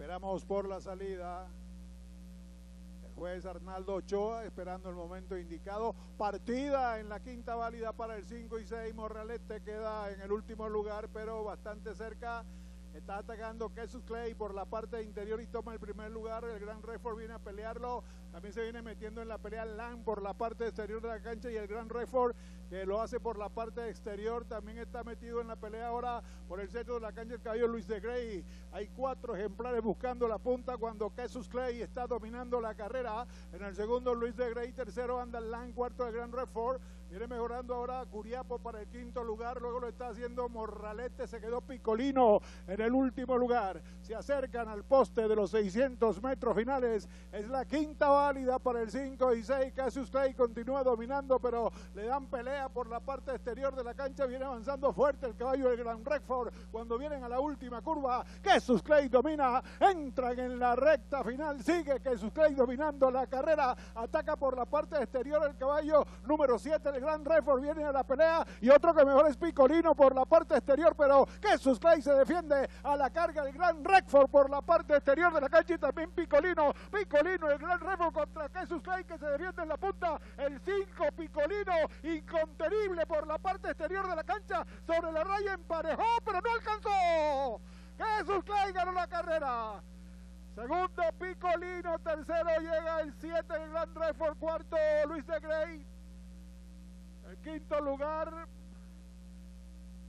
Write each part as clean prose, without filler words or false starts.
Esperamos por la salida. El juez Arnaldo Ochoa esperando el momento indicado. Partida en la quinta válida para el 5 y 6. Morralete queda en el último lugar, pero bastante cerca. Está atacando Jesus Clay por la parte interior y toma el primer lugar. El Gran Redford viene a pelearlo. También se viene metiendo en la pelea Lang por la parte exterior de la cancha, y el Gran Redford, que lo hace por la parte exterior, también está metido en la pelea ahora por el centro de la cancha el caballo Luis de Grey. Hay 4 ejemplares buscando la punta cuando Jesus Clay está dominando la carrera. En el segundo Luis de Grey, tercero anda Lang, cuarto el Gran Redford. Viene mejorando ahora Curiapo para el quinto lugar, luego lo está haciendo Morralete, se quedó Picolino en el último lugar. Se acercan al poste de los 600 metros finales, es la quinta válida para el 5 y 6. Jesus Clay continúa dominando, pero le dan pelea por la parte exterior de la cancha. Viene avanzando fuerte el caballo del Gran Redford. Cuando vienen a la última curva, Jesus Clay domina, entran en la recta final, sigue Jesus Clay dominando la carrera, ataca por la parte exterior el caballo número 7, el Gran Redford viene a la pelea, y otro que mejor es Picolino por la parte exterior, pero Jesus Clay se defiende a la carga el Gran Redford por la parte exterior de la cancha, y también Picolino, el Gran Redford contra Jesus Clay, que se defiende en la punta, el 5 Picolino, incontenible por la parte exterior de la cancha, sobre la raya emparejó, pero no alcanzó. Jesus Clay ganó la carrera. Segundo Picolino, tercero llega el 7 el Gran Redford, cuarto Luis de Grey. El quinto lugar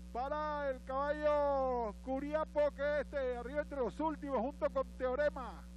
para el caballo Curiapo, que arriba entre los últimos junto con Teorema.